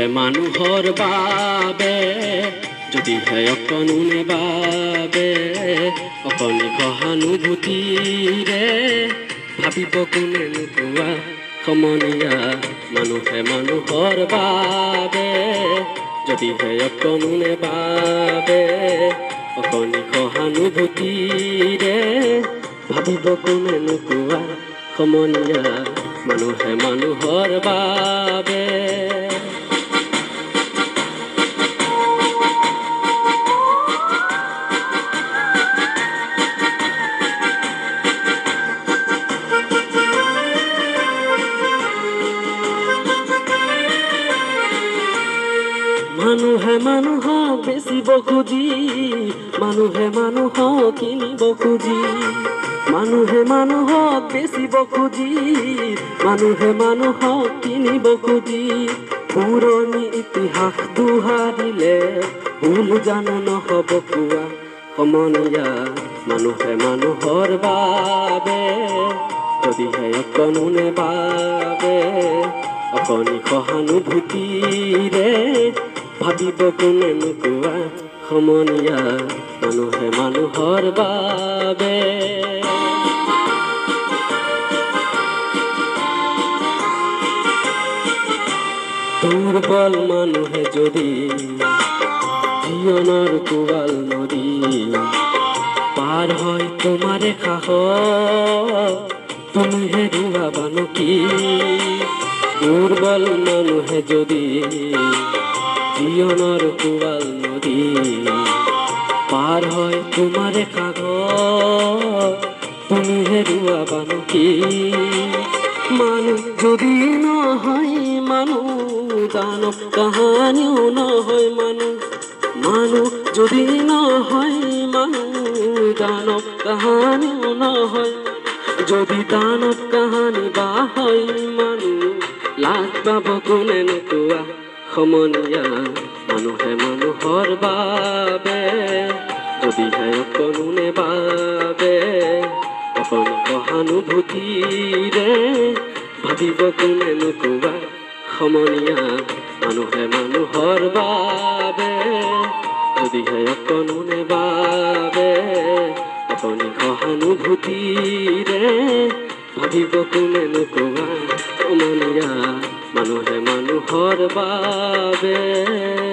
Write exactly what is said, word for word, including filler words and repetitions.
Manuhor বাবে যদিহে অকণোনে বাবে অকণি সহানুভূতিৰে ভাবিব কোনে নোপোৱা সমনীয়া মানুহে মানুহৰ বাবে যদিহে অকণোনে বাবে অকণি সহানুভূতিৰে ভাবিব কোনে নোপোৱা সমনীয়া মানুহে মানুহৰ বাবে Manuhe Manuhor বেচিব খুজি Manuhe Manuhor কিনিব খুজি Manuhe Manuhor বেচিব খুজি Manuhe Manuhor কিনিব খুজি পুৰণি ইতিহাস দুহাৰিলে ভুল জানো নহব কোৱা সমনীয়া মানুহে মানুহৰ বাবে যদিহে অকণোনে বাবে অকণি সহানুভূতিৰে ভাবিব কোনে নোপোৱা সমনীয়া মানুহে মানুহৰ বাবে দুৰ্বল মানুহে যদি জীৱনৰ কোৱাল নদী পাৰ হয় তোমাৰে সাহস তুমি হেৰুৱাবানো কি দুৰ্বল মানুহে যদি জীৱনৰ কোৱাল নদী পাৰ হয় তোমাৰে সাগৰ তুমি হেৰুৱাবানো কি মানুহ যদি নহয় মানুহ দানৱ কাহানিও নহয় মানুহ মানুহ যদি নহয় মানুহ দানৱ কাহানিও নহয় যদি দানৱ কাহানি বা হয় মানুহ লাজ পাব কোনে নোপোৱা সমনীয়া মানুহে মানুহৰ বাবে যদিহে অকণোনে বাবে অকণি সহানুভূতিৰে ভাবিব কোনে নোপোৱা সমনীয়া মানুহে মানুহৰ বাবে যদিহে অকণোনে বাবে অকণি সহানুভূতিৰে ভাবিব কোনে নোপোৱা সমনীয়া মানুহে মানুহৰ বাবে